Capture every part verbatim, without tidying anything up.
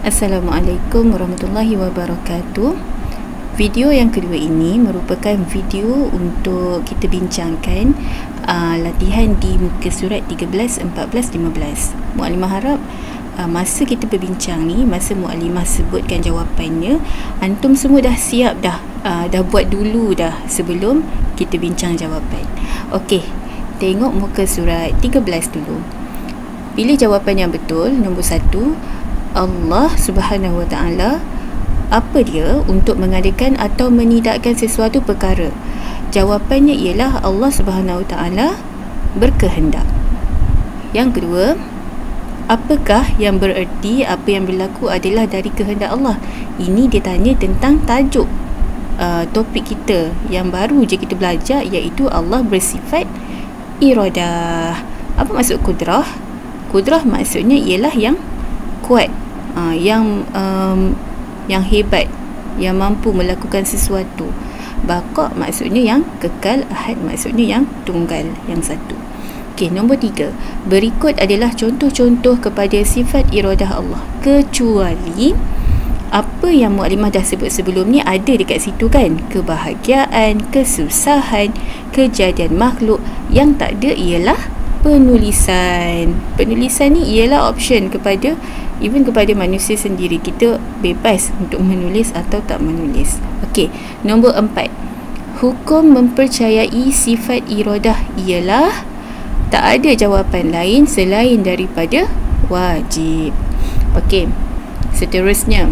Assalamualaikum warahmatullahi wabarakatuh. Video yang kedua ini merupakan video untuk kita bincangkan uh, latihan di muka surat tiga belas, empat belas, lima belas. Muallimah harap uh, masa kita berbincang ni, masa muallimah sebutkan jawapannya, antum semua dah siap dah, uh, dah buat dulu dah sebelum kita bincang jawapan. Okey, tengok muka surat tiga belas dulu. Pilih jawapan yang betul. Nombor satu, Allah Subhanahu Wa Taala apa dia untuk mengadakan atau menidakkan sesuatu perkara? Jawapannya ialah Allah Subhanahu Wa Taala berkehendak. Yang kedua, apakah yang bererti apa yang berlaku adalah dari kehendak Allah? Ini dia tanya tentang tajuk uh, topik kita yang baru je kita belajar, iaitu Allah bersifat iradah. Apa maksud kudrah? Kudrah maksudnya ialah yang kuat, uh, yang um, yang hebat, yang mampu melakukan sesuatu. Baqa maksudnya yang kekal, ahad maksudnya yang tunggal, yang satu. Okey, nombor tiga, berikut adalah contoh-contoh kepada sifat iradah Allah, kecuali apa yang muallimah dah sebut sebelum ni ada dekat situ kan. Kebahagiaan, kesusahan, kejadian makhluk. Yang tak ada ialah penulisan. Penulisan ni ialah option kepada, even kepada manusia sendiri. Kita bebas untuk menulis atau tak menulis. Okey, nombor empat, hukum mempercayai sifat iradah ialah tak ada jawapan lain selain daripada wajib. Okey, seterusnya,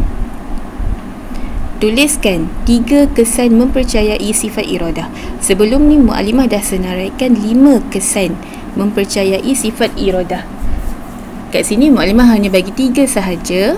tuliskan tiga kesan mempercayai sifat iradah. Sebelum ni muallimah dah senaraikan lima kesan mempercayai sifat iradah. Kat sini muallimah hanya bagi tiga sahaja,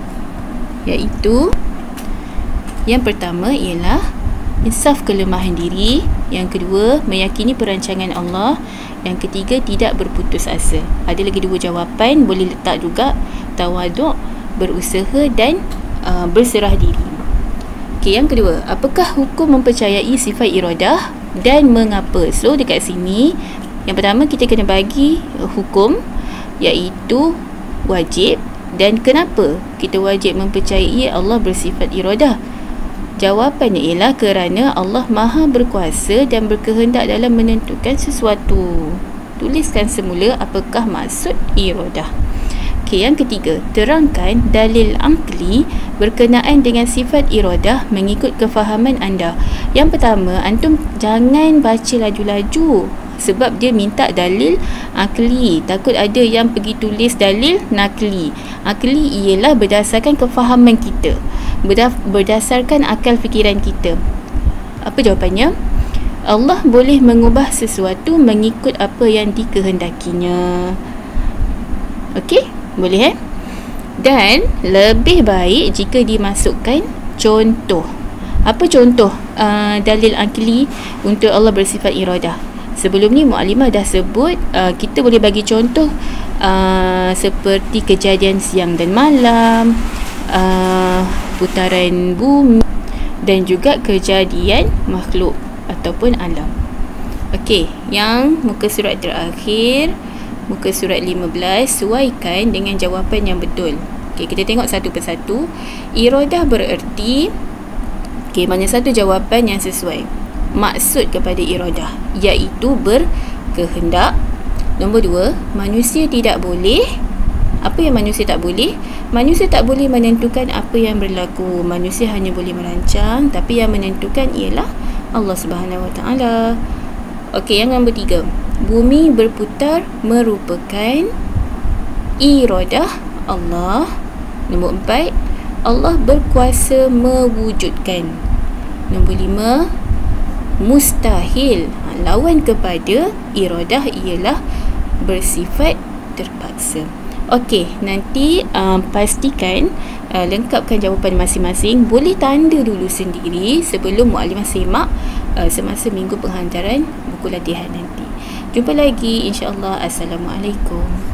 iaitu yang pertama ialah insaf kelemahan diri, yang kedua meyakini perancangan Allah, yang ketiga tidak berputus asa. Ada lagi dua jawapan, boleh letak juga tawaduk, berusaha dan uh, berserah diri. Okey, yang kedua, apakah hukum mempercayai sifat iradah dan mengapa? So dekat sini yang pertama kita kena bagi hukum, iaitu wajib, dan kenapa kita wajib mempercayai Allah bersifat iradah. Jawapannya ialah kerana Allah Maha berkuasa dan berkehendak dalam menentukan sesuatu. Tuliskan semula apakah maksud iradah. Okey, yang ketiga, terangkan dalil akli berkenaan dengan sifat iradah mengikut kefahaman anda. Yang pertama, antum jangan baca laju-laju, sebab dia minta dalil akli. Takut ada yang pergi tulis dalil nakli. Akli ialah berdasarkan kefahaman kita, berdasarkan akal fikiran kita. Apa jawapannya? Allah boleh mengubah sesuatu mengikut apa yang dikehendakinya. Okey, boleh eh? Dan lebih baik jika dimasukkan contoh. Apa contoh uh, dalil akli untuk Allah bersifat iradah? Sebelum ni muallimah dah sebut, uh, kita boleh bagi contoh uh, seperti kejadian siang dan malam, uh, putaran bumi, dan juga kejadian makhluk ataupun alam. Okey, yang muka surat terakhir, muka surat lima belas, sesuaikan dengan jawapan yang betul. Okey, kita tengok satu persatu. Iradah bererti, okey, mana satu jawapan yang sesuai. Maksud kepada iradah, iaitu berkehendak. Nombor dua, manusia tidak boleh. Apa yang manusia tak boleh? Manusia tak boleh menentukan apa yang berlaku. Manusia hanya boleh merancang, tapi yang menentukan ialah Allah Subhanahu Wa Taala. Okey, yang nombor tiga, bumi berputar merupakan iradah Allah. Nombor empat, Allah berkuasa mewujudkan. Nombor lima, mustahil, lawan kepada iradah ialah bersifat terpaksa. Okey, nanti um, pastikan uh, lengkapkan jawapan masing-masing. Boleh tanda dulu sendiri sebelum muallimah semak uh, semasa minggu penghantaran buku latihan nanti. Jumpa lagi insya-Allah. Assalamualaikum.